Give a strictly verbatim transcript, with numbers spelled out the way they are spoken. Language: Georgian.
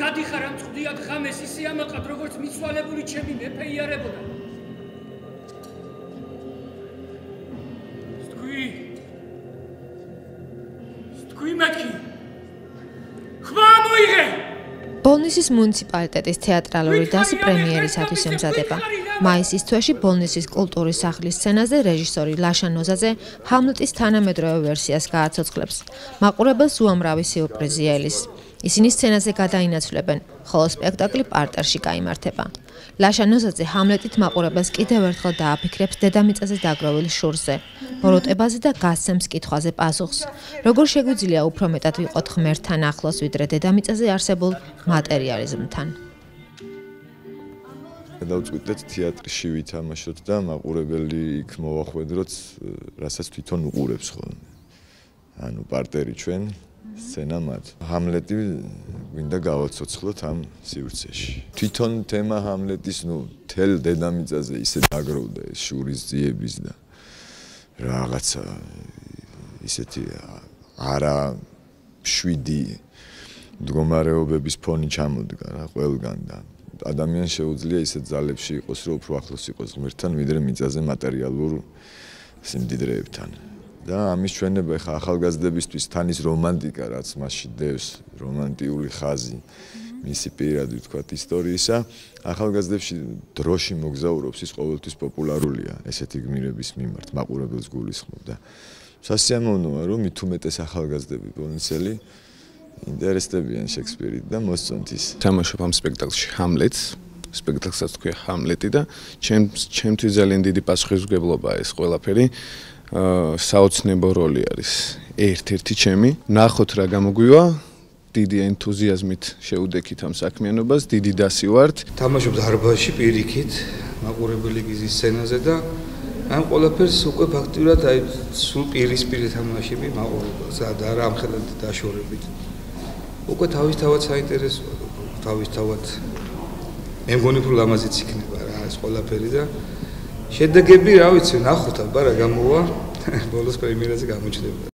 გადიხარ ამ წვდიად ღამეს ისე ამაყად როგორც მიცვალებული ჩემი მეფე იარებოდა. სტქვი სტქვი მაკი ხმა მოიღე. ბოლნისის მუნიციპალიტეტის თეატრალური დასი პრემიერისათვის ემზადება. მაისის თვეში ბოლნისის კულტურის სახლის სცენაზე რეჟისორი ლაშა ნოზაძე ჰამლეტის თანამედროვე ვერსიას გააცოცხლებს. მაყურებელს უამრავი სიურპრიზი ელის. ისინი სცენაზე გადაინაცვლებენ, ხოლო სპექტაკლი პარტერში გაიმართება. ლაშა ნოზაძე ჰამლეტით მაყურებელს კიდევ ერთხელ დააფიქრებს დედამიწაზე დაგროვილ შურზე, ბოროტებაზე და გასცემს კითხვაზე პასუხს. როგორ შეგვიძლია უფრო მეტად ვიყოთ ღმერთთან ახლოს, ვიდრე დედამიწაზე არსებულ მატერიალიზმთან. დავწყვიტეთ თეატრში ვითამაშოთ და მაყურებელი იქ მოვახვედროთ, რასაც თვითონ უყურებს ხოლმე. ანუ პარტერი ჩვენ, სცენა მათ. ჰამლეტი გვინდა გავაცოცხლოთ ამ სივრცეში. თვითონ თემა ჰამლეტის, ნუ თელ დედამიწაზე ისე დაგროვდა ეს შურის ძიების და რაღაცა ისეთი არა შვიდი მდგომარეობების ფონი ჩამოდგა რა ყველგან და ადამიანს შეუძლია ისეთ ძალებში იყოს, რომ უფრო ახლოს იყოს ღმერთთან, ვიდრე მიწაზე მატერიალურ სიმდიდრეებთან. და ამის ჩვენება ხა ახალგაზრდებისთვის თან ის რომანტიკა, რაც მასში დევს, რომანტიული ხაზი, მისი პირადი ვთქვათ ისტორიისა, ახალგაზრდებში დროში მოგზაურობს, ის ყოველთვის პოპულარულია ესეთი გმირების მიმართ, მაყურებელს გულისხმობ და სასიამოვნოა, რომ მით უმეტეს ახალგაზრდები ბოლნისელი ინტერესდებიან შექსპირით და მოსწონთ ის. თამაშობ ამ სპექტაკლში ჰამლეტს, სპექტაკლსაც თქვია ჰამლეტი და ჩემთვის ძალიან დიდი პასუხისმგებლობაა ეს ყველაფერი. საოცნებო როლი არის ერთ-ერთი ჩემი. ნახოთ რა გამოგვივა, დიდი ენთუზიაზმით შეუდექით ამ საქმიანობას, დიდი დასი ვართ. თამაშობ დარბაზში პირიქით, მაყურებელი გიზის სცენაზე და ამ ყველაფერს უკვე ფაქტიურად აი სულ პირისპირ თამაშები მაყურებელს და არა ამხელად დაშორებით. უკვე თავისთავად საინტერესოა, თავისთავად მე მგონი რომ ლამაზიც იქნება რა ეს ყველაფერი და შედეგები რა ვიცი ნახოთ აბა რა გამოვა ბოლოს პრემიერაზე გამოჩნდება.